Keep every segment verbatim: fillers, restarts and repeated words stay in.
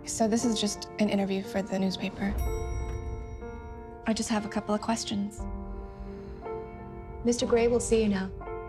So this is just an interview for the newspaper. I just have a couple of questions. Mister Gray will see you now.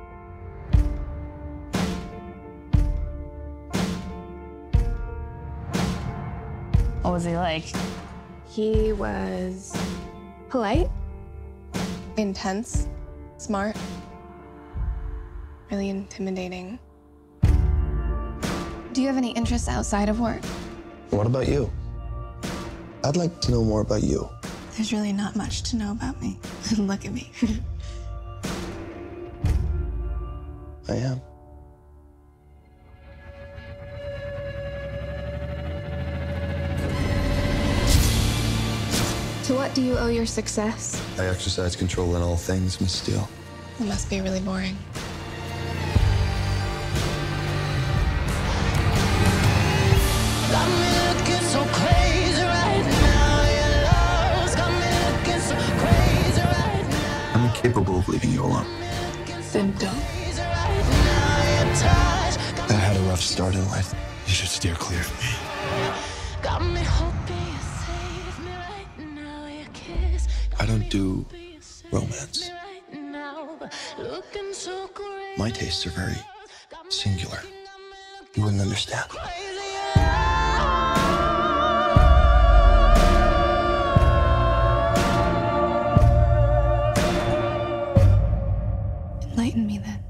What was he like? He was polite, intense, smart, really intimidating. Do you have any interests outside of work? What about you? I'd like to know more about you. There's really not much to know about me. Look at me. I am. To what do you owe your success? I exercise control in all things, Miss Steele. It must be really boring. I'm incapable of leaving you alone. Then don't. I had a rough start in life. You should steer clear of me. I don't do romance. My tastes are very singular. You wouldn't understand. Enlighten me then.